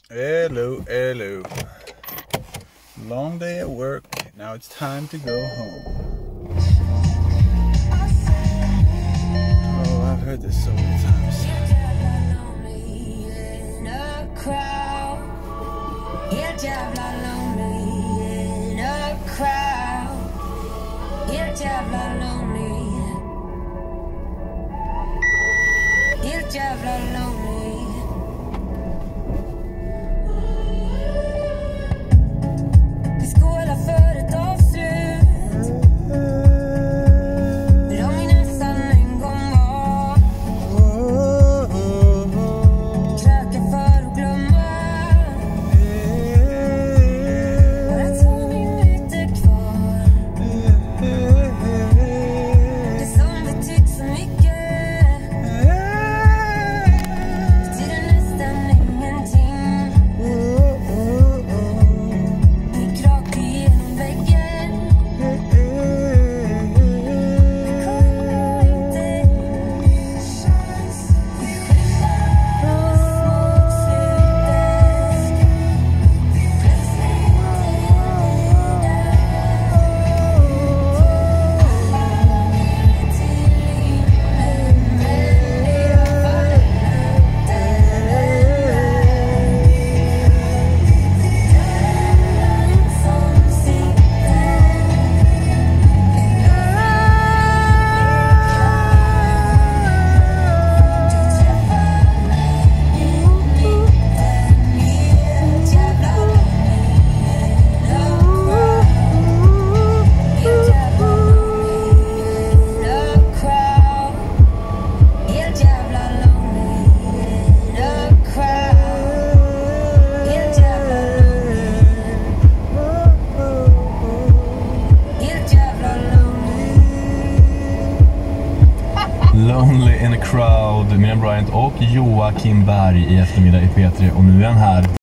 Hello, hello. Long day at work. Now it's time to go home. Oh, I've heard this so many times. Lonely in a crowd, Miriam Bryant och Joakim Berg i eftermiddag i P3, och nu är han här.